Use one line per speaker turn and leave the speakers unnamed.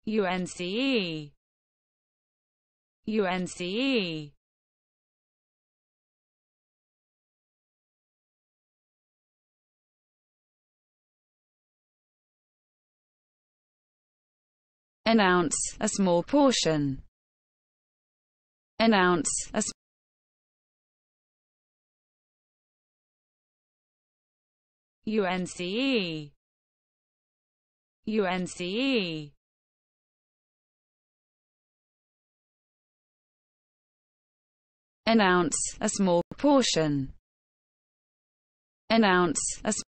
UNCE, UNCE, announce, a small portion, announce, a UNCE, UNCE, announce, a small portion, announce, a